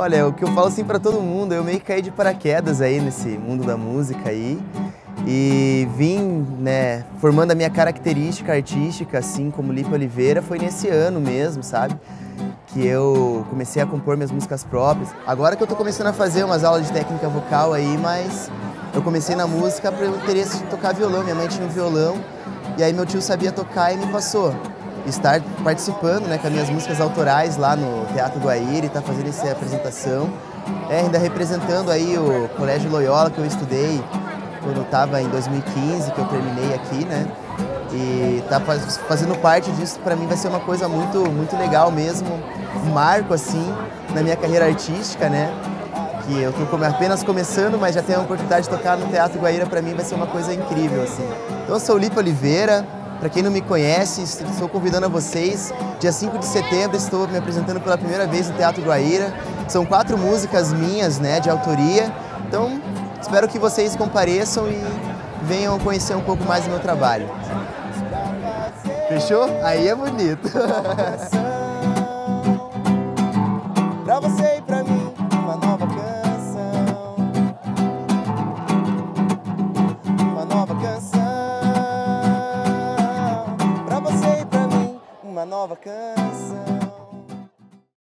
Olha, o que eu falo assim pra todo mundo, eu meio que caí de paraquedas aí nesse mundo da música aí e vim, né, formando a minha característica artística, assim como Lipe Oliveira, foi nesse ano mesmo, sabe? Que eu comecei a compor minhas músicas próprias. Agora que eu tô começando a fazer umas aulas de técnica vocal aí, mas eu comecei na música por interesse de tocar violão. Minha mãe tinha um violão e aí meu tio sabia tocar e me passou. Estar participando, né, com as minhas músicas autorais lá no Teatro Guaíra e tá fazendo essa apresentação. Ainda representando aí o Colégio Loyola que eu estudei quando estava em 2015, que eu terminei aqui, né? E tá fazendo parte disso, para mim vai ser uma coisa muito legal mesmo, um marco assim na minha carreira artística, né? Que eu tô apenas começando, mas já tenho a oportunidade de tocar no Teatro Guaíra, para mim vai ser uma coisa incrível assim. Então eu sou o Lipe Oliveira. Para quem não me conhece, estou convidando a vocês, dia 5 de setembro estou me apresentando pela primeira vez no Teatro Guaíra. São 4 músicas minhas, né, de autoria. Então, espero que vocês compareçam e venham conhecer um pouco mais do meu trabalho. Fechou? Aí é bonito. Pra você e pra mim, uma nova canção. Uma nova canção. Pra você e pra mim, uma nova canção.